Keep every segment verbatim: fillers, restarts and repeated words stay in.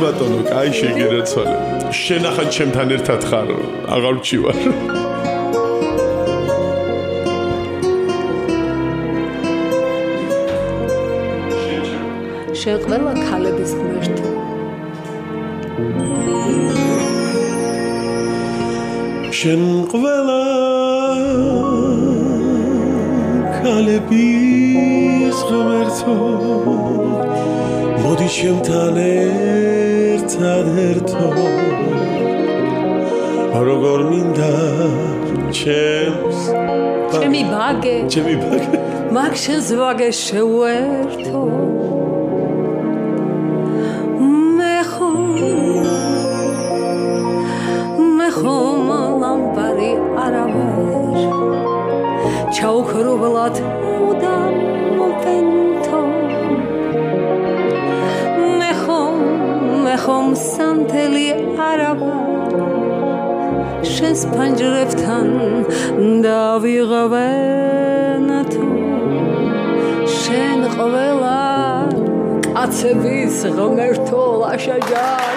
ბატონო, კაი შეგირაცვალე. შენ ახლა ჩემთან ერთად ხარ, აღარ ვჩივარ. შენ ყველა ქალების ღმერთო. შენ ყველა ქალების ღმერთო. მოდი ჩემთან ერთად ერთო. როგორ მინდა ჩემს ჩემი ბაგე ჩემი ბაგე მაგ შენს ბაგე შევერთო. მე ხომ მე ხომ ლამპარი არავარ ჩაუხრობლად მუდამ მოპენთო. მე ხომ მე ხომ სანთელი არავარ შენს პანჯრებთან დავიღავენათო. შენ ყველა კაცების ღმერთო ლაშაჯან.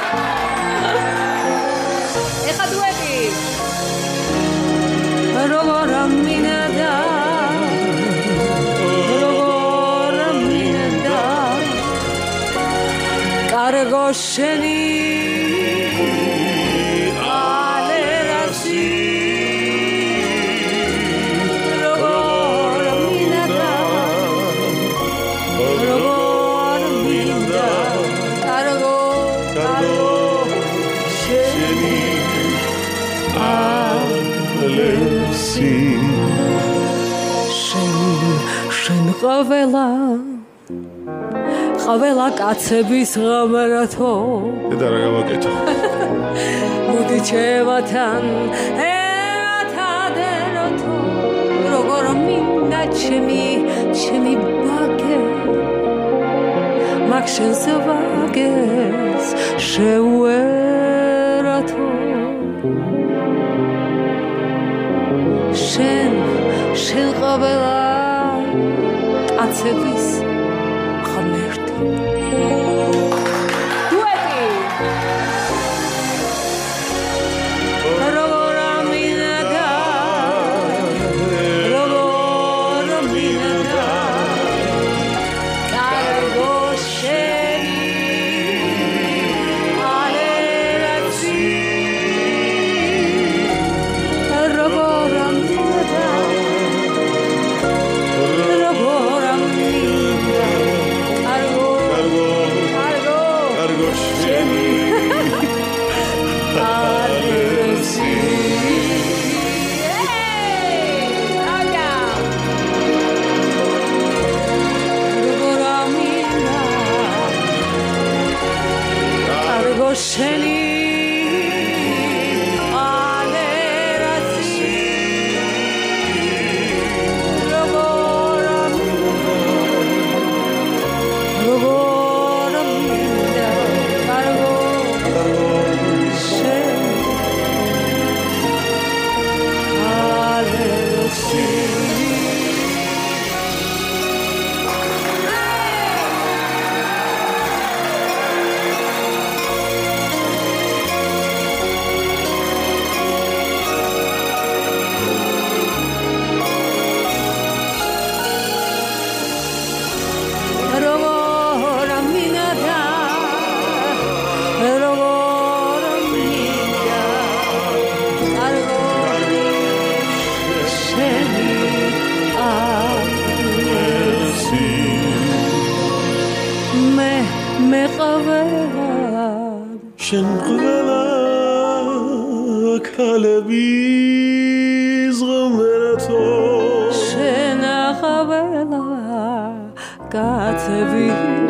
ეხა დუეტი როგორ მინდა როგორ მინდა კარგო შენი შენ ყველა ყველა კაცების ღმერთო. და რა გავაკეთო? მოდი ჩემთან ერთად ერთო. როგორ მინდა ჩემი ჩემი ბაგე მაგ შენს ვაგეს შევერთო. შენ შენ ყველა კაცების ღმერთო. დუეტი როგორ მინდა როგორ მინდა კარგო შენი ალერაცი. როგორ მინდა შენი ალერაცი. როგორ როგორ მინდა კარგო შენი ალერაცი. მე ყველა შენ ყველა ქალების ღმერთო. შენ ყველა კაცების